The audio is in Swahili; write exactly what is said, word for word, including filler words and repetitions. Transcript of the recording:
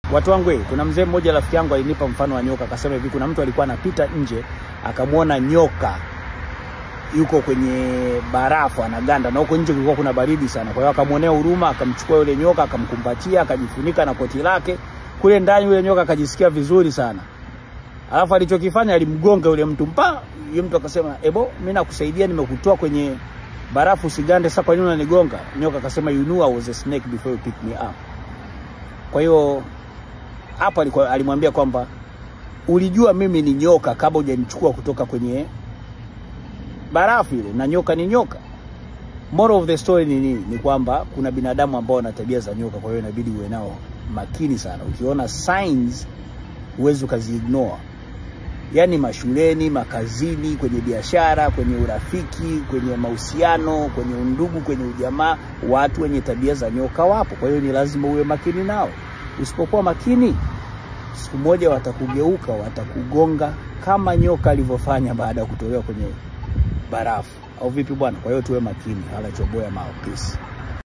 Watu wangu, kuna mzee mmoja rafiki yangu alinipa mfano wa nyoka, akasema hivi, kuna mtu alikuwa anapita nje akamwona nyoka yuko kwenye barafu anaganda, na huko nje kulikuwa kuna baridi sana. Kwa hiyo akamwonea huruma, akamchukua yule nyoka, akamkumbatia, akajifunika na koti lake. Kule ndani yule nyoka akajisikia vizuri sana. Alafu alichokifanya, alimgonga yule mtu mpa. Yule mtu akasema, "Ebo, mimi nakusaidia, nimekutoa kwenye barafu usigande, sasa kwa nini unanigonga?" Nyoka akasema, "You knew I was a snake before you picked me up." Kwa hiyo hapa alikuwa alimwambia kwamba ulijua mimi ni nyoka kabla hujanichukua kutoka kwenye barafu ile, na nyoka ni nyoka. Moral of the story ni nini? Ni kwamba kuna binadamu ambao wana tabia za nyoka, kwa hiyo inabidi uwe nao makini sana. Ukiona signs uweze ukaziignore. Yaani mashuleni, makazini, kwenye biashara, kwenye urafiki, kwenye mahusiano, kwenye undugu, kwenye ujamaa, watu wenye tabia za nyoka wapo. Kwa hiyo ni lazima uwe makini nao. Usipokuwa makini, siku moja watakugeuka, watakugonga kama nyoka alivyofanya baada ya kutolewa kwenye barafu. Au vipi bwana? Kwa hiyo tuwe makini. Hala Choboya Mao. Peace.